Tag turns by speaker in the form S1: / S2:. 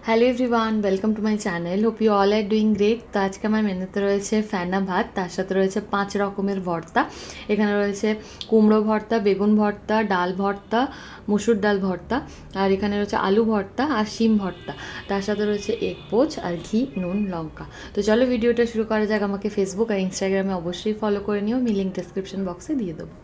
S1: Hello everyone, welcome to my channel. Hope you all are doing great. তো আজকে আমার মেনুতে রয়েছে ফেনা ভাত, তার সাথে রয়েছে 5 রকমের ভর্তা। এখানে রয়েছে কুমড়ো ভর্তা, বেগুন ভর্তা, ডাল ভর্তা, মুসুর ডাল ভর্তা, আর এখানে রয়েছে আলু ভর্তা আর শিম ভর্তা। তার সাথে রয়েছে এগ পোচ আর ঘি, নুন, লঙ্কা। তো চলো ভিডিওটা শুরু করা যাক। আমাকে ফেসবুক আর ইনস্টাগ্রামে অবশ্যই ফলো করে নিও, আমি লিঙ্ক ডেসক্রিপশন বক্সে দিয়ে দেবো।